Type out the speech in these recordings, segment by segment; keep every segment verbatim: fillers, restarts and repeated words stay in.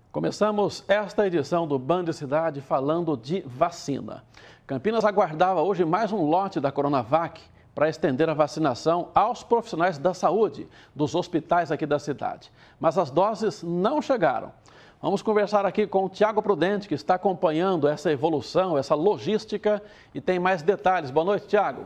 Começamos esta edição do Band Cidade falando de vacina. Campinas aguardava hoje mais um lote da Coronavac para estender a vacinação aos profissionais da saúde dos hospitais aqui da cidade. Mas as doses não chegaram. Vamos conversar aqui com o Tiago Prudente, que está acompanhando essa evolução, essa logística e tem mais detalhes. Boa noite, Tiago.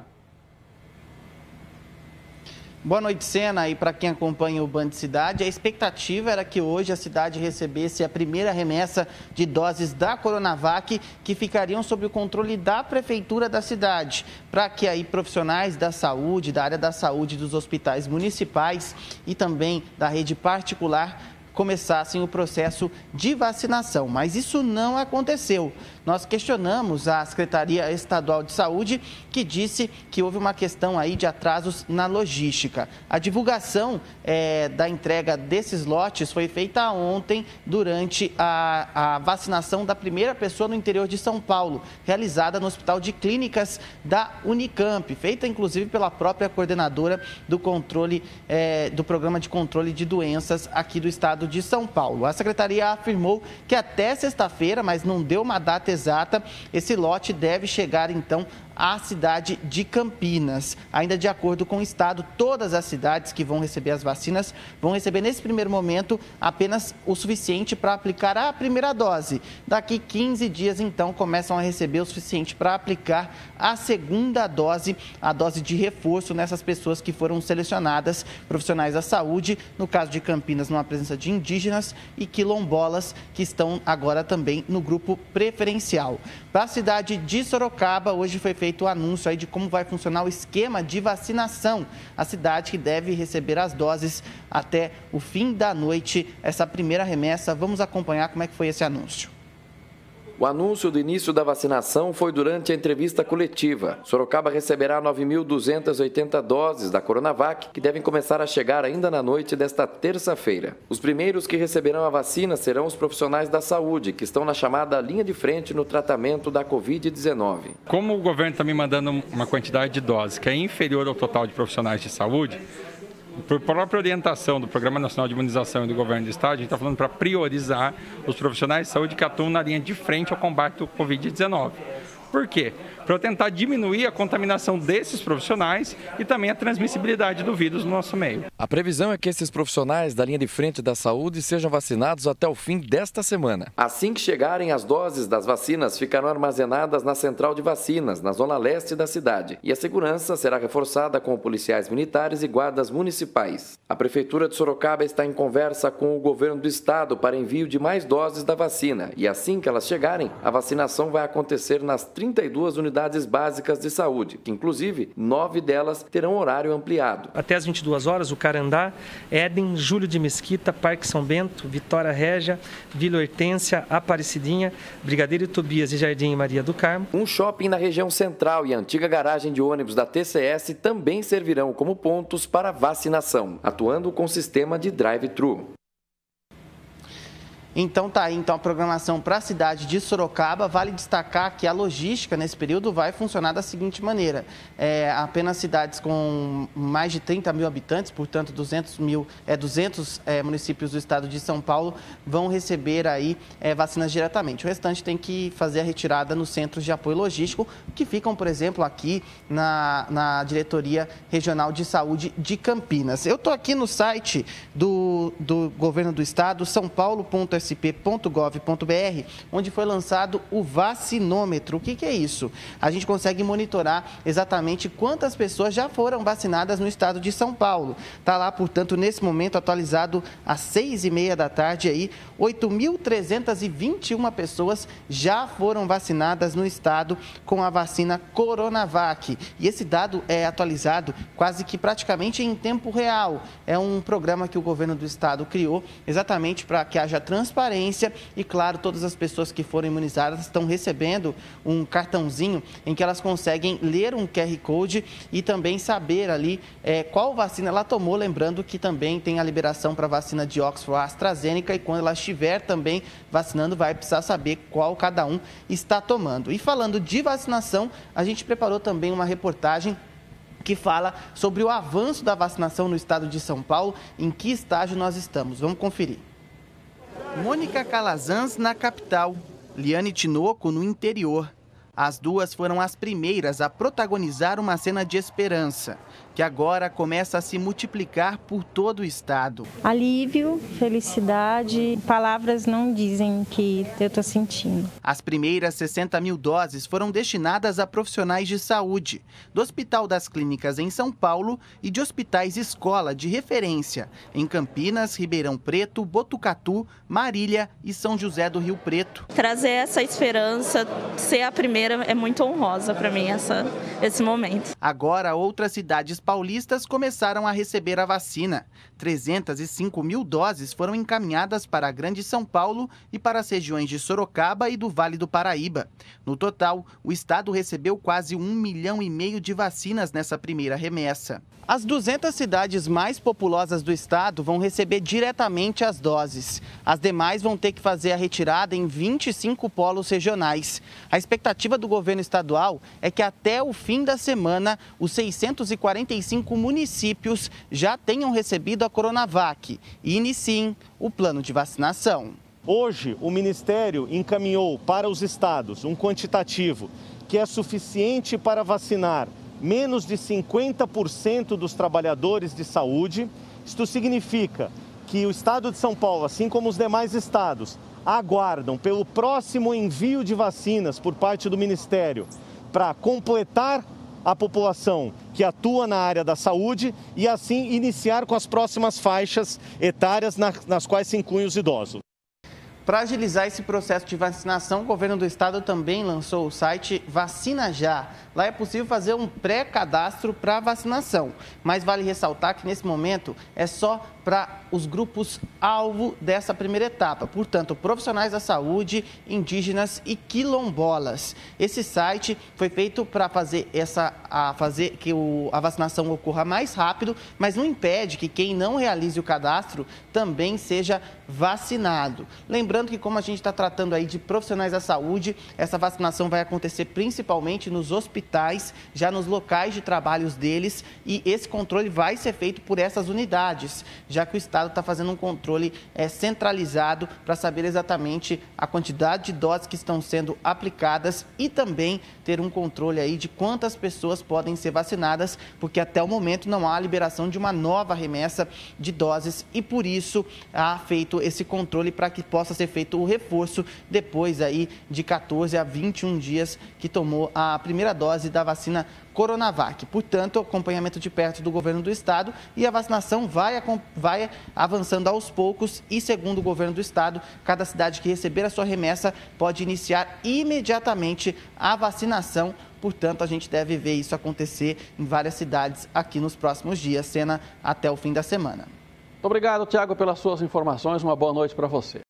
Boa noite, Sena, e para quem acompanha o Band Cidade, a expectativa era que hoje a cidade recebesse a primeira remessa de doses da Coronavac, que ficariam sob o controle da Prefeitura da cidade, para que aí profissionais da saúde, da área da saúde dos hospitais municipais e também da rede particular começassem o processo de vacinação, mas isso não aconteceu. Nós questionamos a Secretaria Estadual de Saúde, que disse que houve uma questão aí de atrasos na logística. A divulgação é, da entrega desses lotes foi feita ontem, durante a, a vacinação da primeira pessoa no interior de São Paulo, realizada no Hospital de Clínicas da Unicamp, feita inclusive pela própria coordenadora do controle, é, do Programa de Controle de Doenças aqui do estado de São Paulo. A secretaria afirmou que até sexta-feira, mas não deu uma data exata, esse lote deve chegar então à cidade de Campinas. Ainda de acordo com o estado, todas as cidades que vão receber as vacinas vão receber nesse primeiro momento apenas o suficiente para aplicar a primeira dose. Daqui quinze dias então começam a receber o suficiente para aplicar a segunda dose, a dose de reforço nessas pessoas que foram selecionadas, profissionais da saúde, no caso de Campinas, numa presença de indígenas e quilombolas, que estão agora também no grupo preferencial. Para a cidade de Sorocaba, hoje foi feito o anúncio aí de como vai funcionar o esquema de vacinação. A cidade que deve receber as doses até o fim da noite, essa primeira remessa. Vamos acompanhar como é que foi esse anúncio. O anúncio do início da vacinação foi durante a entrevista coletiva. Sorocaba receberá nove mil duzentas e oitenta doses da Coronavac, que devem começar a chegar ainda na noite desta terça-feira. Os primeiros que receberão a vacina serão os profissionais da saúde, que estão na chamada linha de frente no tratamento da covid dezenove. Como o governo está me mandando uma quantidade de doses que é inferior ao total de profissionais de saúde, por própria orientação do Programa Nacional de Imunização e do Governo do Estado, a gente está falando para priorizar os profissionais de saúde que atuam na linha de frente ao combate do covid dezenove. Por quê? Para tentar diminuir a contaminação desses profissionais e também a transmissibilidade do vírus no nosso meio. A previsão é que esses profissionais da linha de frente da saúde sejam vacinados até o fim desta semana. Assim que chegarem, as doses das vacinas ficarão armazenadas na central de vacinas, na zona leste da cidade. E a segurança será reforçada com policiais militares e guardas municipais. A Prefeitura de Sorocaba está em conversa com o governo do estado para envio de mais doses da vacina. E assim que elas chegarem, a vacinação vai acontecer nas trinta e duas unidades básicas de saúde, que inclusive nove delas terão horário ampliado. Até às vinte e duas horas, o Carandá, Éden, Júlio de Mesquita, Parque São Bento, Vitória Régia, Vila Hortência, Aparecidinha, Brigadeiro Tobias e Jardim Maria do Carmo. Um shopping na região central e a antiga garagem de ônibus da T C S também servirão como pontos para vacinação, atuando com sistema de drive-thru. Então tá aí então a programação para a cidade de Sorocaba. Vale destacar que a logística nesse período vai funcionar da seguinte maneira. É, apenas cidades com mais de trinta mil habitantes, portanto duzentos, mil, é, duzentos é, municípios do estado de São Paulo vão receber aí é, vacinas diretamente. O restante tem que fazer a retirada nos centros de apoio logístico, que ficam, por exemplo, aqui na, na Diretoria Regional de Saúde de Campinas. Eu estou aqui no site do, do Governo do Estado, são paulo ponto s p ponto gov ponto b r, onde foi lançado o vacinômetro. O que, que é isso? A gente consegue monitorar exatamente quantas pessoas já foram vacinadas no estado de São Paulo. Está lá, portanto, nesse momento atualizado às seis e meia da tarde, aí, oito mil trezentas e vinte e uma pessoas já foram vacinadas no estado com a vacina Coronavac. E esse dado é atualizado quase que praticamente em tempo real. É um programa que o governo do estado criou exatamente para que haja transparência e, claro, todas as pessoas que foram imunizadas estão recebendo um cartãozinho em que elas conseguem ler um Q R Code e também saber ali é, qual vacina ela tomou, lembrando que também tem a liberação para a vacina de Oxford AstraZeneca e quando ela estiver também vacinando, vai precisar saber qual cada um está tomando. E falando de vacinação, a gente preparou também uma reportagem que fala sobre o avanço da vacinação no estado de São Paulo, em que estágio nós estamos. Vamos conferir. Mônica Calazans na capital, Liane Tinoco no interior. As duas foram as primeiras a protagonizar uma cena de esperança, que agora começa a se multiplicar por todo o estado. Alívio, felicidade, palavras não dizem o que eu estou sentindo. As primeiras sessenta mil doses foram destinadas a profissionais de saúde, do Hospital das Clínicas em São Paulo e de hospitais escola de referência em Campinas, Ribeirão Preto, Botucatu, Marília e São José do Rio Preto. Trazer essa esperança, ser a primeira, é muito honrosa para mim essa, esse momento. Agora, outras cidades paulistas começaram a receber a vacina. trezentas e cinco mil doses foram encaminhadas para a Grande São Paulo e para as regiões de Sorocaba e do Vale do Paraíba. No total, o estado recebeu quase um milhão e meio de vacinas nessa primeira remessa. As duzentas cidades mais populosas do estado vão receber diretamente as doses. As demais vão ter que fazer a retirada em vinte e cinco polos regionais. A expectativa do governo estadual é que até o fim da semana, os seiscentos e quarenta e cinco municípios já tenham recebido a Coronavac e iniciem o plano de vacinação. Hoje, o Ministério encaminhou para os estados um quantitativo que é suficiente para vacinar menos de cinquenta por cento dos trabalhadores de saúde. Isto significa que o estado de São Paulo, assim como os demais estados, aguardam pelo próximo envio de vacinas por parte do Ministério para completar a população que atua na área da saúde e assim iniciar com as próximas faixas etárias nas quais se incluem os idosos. Para agilizar esse processo de vacinação, o governo do estado também lançou o site Vacina Já. Lá é possível fazer um pré-cadastro para vacinação, mas vale ressaltar que nesse momento é só para os grupos alvo dessa primeira etapa, portanto, profissionais da saúde, indígenas e quilombolas. Esse site foi feito para fazer essa a fazer que o, a vacinação ocorra mais rápido, mas não impede que quem não realize o cadastro também seja vacinado. Lembrando que, como a gente está tratando aí de profissionais da saúde, essa vacinação vai acontecer principalmente nos hospitais, já nos locais de trabalhos deles, e esse controle vai ser feito por essas unidades, já que o estado está fazendo um controle é, centralizado para saber exatamente a quantidade de doses que estão sendo aplicadas e também ter um controle aí de quantas pessoas podem ser vacinadas, porque até o momento não há liberação de uma nova remessa de doses e por isso há feito esse controle para que possa ser feito o reforço depois aí de quatorze a vinte e um dias que tomou a primeira dose da vacina Coronavac. Portanto, acompanhamento de perto do governo do estado e a vacinação vai, vai avançando aos poucos e, segundo o governo do estado, cada cidade que receber a sua remessa pode iniciar imediatamente a vacinação. Portanto, a gente deve ver isso acontecer em várias cidades aqui nos próximos dias, cena até o fim da semana. Muito obrigado, Tiago, pelas suas informações. Uma boa noite para você.